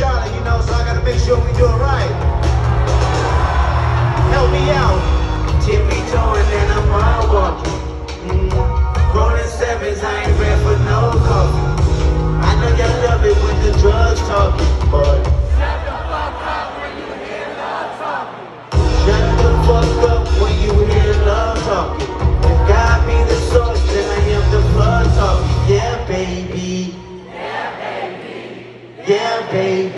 Charlotte, you know, so I gotta make sure we do it right. Help me out. Tippy toeing and I'm all walking. Rolling sevens, I ain't ready for no coffee. I know y'all love it when the drugs talking, but shut the fuck up when you hear love talking. Shut the fuck up when you hear love talking. If God be the source, then I am the blood talking. Yeah, baby. Yeah, baby. Yeah, baby.